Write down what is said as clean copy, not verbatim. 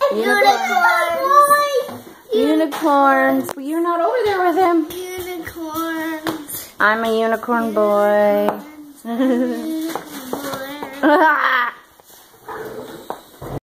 Unicorns. But you're not over there with him. Unicorns. I'm a unicorn boy. Unicorn.